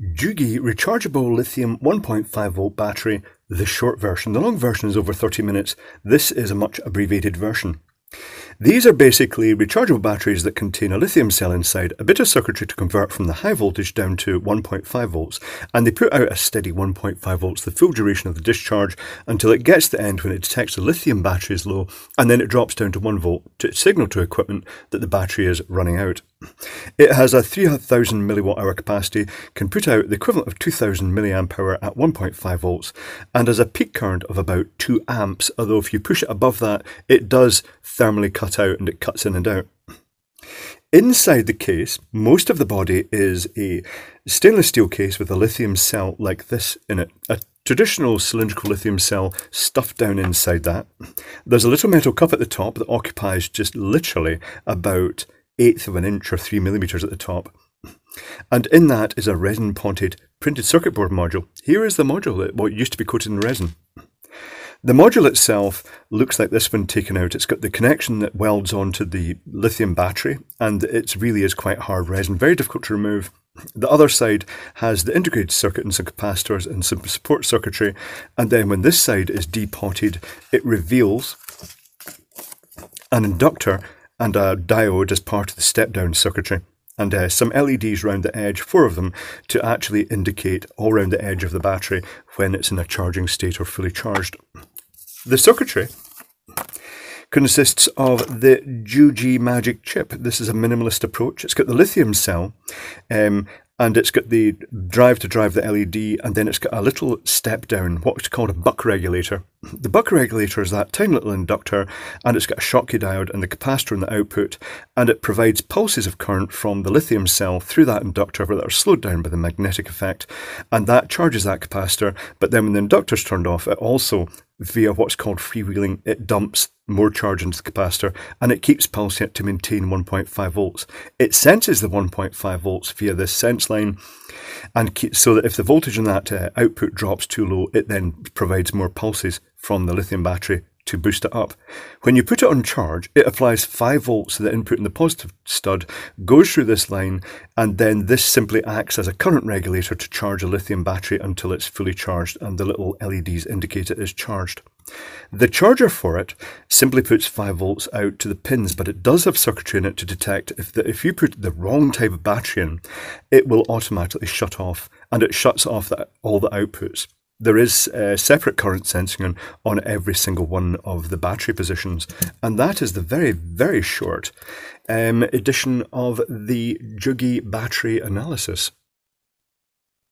JUGEE rechargeable lithium 1.5 volt battery, the short version. The long version is over 30 minutes. This is a much abbreviated version. These are basically rechargeable batteries that contain a lithium cell inside, a bit of circuitry to convert from the high voltage down to 1.5 volts, and they put out a steady 1.5 volts the full duration of the discharge until it gets to the end when it detects the lithium battery is low, and then it drops down to 1 volt to signal to equipment that the battery is running out. It has a 3000 milliwatt hour capacity, can put out the equivalent of 2000 milliamp hour at 1.5 volts, and has a peak current of about 2 amps, although if you push it above that, it does thermally cut out and it cuts in and out. Inside the case, most of the body is a stainless steel case with a lithium cell like this in it. A traditional cylindrical lithium cell stuffed down inside that. There's a little metal cup at the top that occupies just literally about 1/8 of an inch or 3 millimeters at the top. And in that is a resin potted printed circuit board module. Here is the module, what used to be coated in resin. The module itself looks like this when taken out. It's got the connection that welds onto the lithium battery, and it really is quite hard resin, very difficult to remove. The other side has the integrated circuit and some capacitors and some support circuitry, and then when this side is depotted, it reveals an inductor and a diode as part of the step-down circuitry, and some LEDs around the edge, 4 of them, to actually indicate all around the edge of the battery when it's in a charging state or fully charged. The circuitry consists of the JUGEE magic chip. This is a minimalist approach. It's got the lithium cell, and it's got the drive to drive the LED, and then it's got a little step down, what's called a buck regulator. The buck regulator is that tiny little inductor, and it's got a Schottky diode and the capacitor in the output, and it provides pulses of current from the lithium cell through that inductor that are slowed down by the magnetic effect, and that charges that capacitor. But then when the inductor's turned off, it also, via what's called freewheeling, it dumps more charge into the capacitor, and it keeps pulsing it to maintain 1.5 volts. It senses the 1.5 volts via this sense line, and so that if the voltage on that output drops too low, it then provides more pulses from the lithium battery to boost it up. When you put it on charge, it applies 5 volts to the input in the positive stud, goes through this line, and then this simply acts as a current regulator to charge a lithium battery until it's fully charged, and the little LEDs indicate it is charged. The charger for it simply puts 5 volts out to the pins, but it does have circuitry in it to detect if you put the wrong type of battery in, it will automatically shut off, and it shuts off all the outputs. There is separate current sensing on every single one of the battery positions, and that is the very, very short edition of the JUGEE battery analysis.